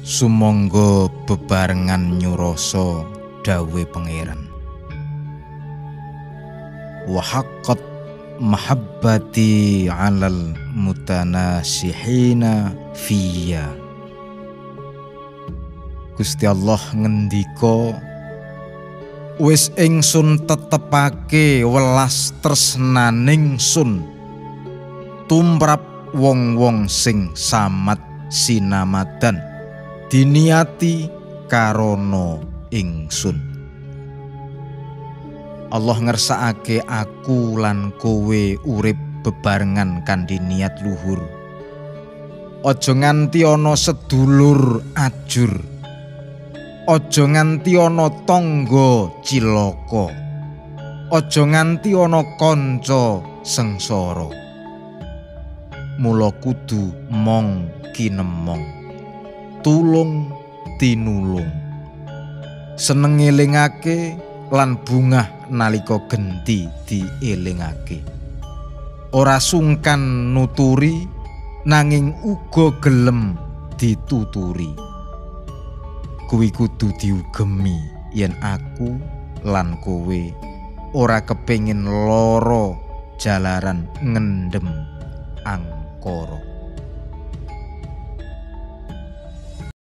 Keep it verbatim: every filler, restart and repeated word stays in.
Sumangga bebarengan nyurasa dawe pangeran. Wa haqqat mahabbati 'alal mutanasihina fiyya. Gusti Allah ngendika, wis ingsun tetepake welas tresnaning sun tumrap wong-wong sing samat sinamadan diniati karono ingsun. Allah ngersakake aku lan kowe urip bebarengan kanthi niat luhur. Aja nganti ana sedulur ajur, aja nganti ana tangga cilaka, aja nganti ana kanca sengsara. Mula kudu mong kinemong, tulung tinulung, seneng ngelingake lan bungah nalika genti dielingake. Ora sungkan nuturi nanging uga gelem dituturi. Kuwi kudu diugemi yen aku lan kowe ora kepengin lara jalaran ngendem angkara.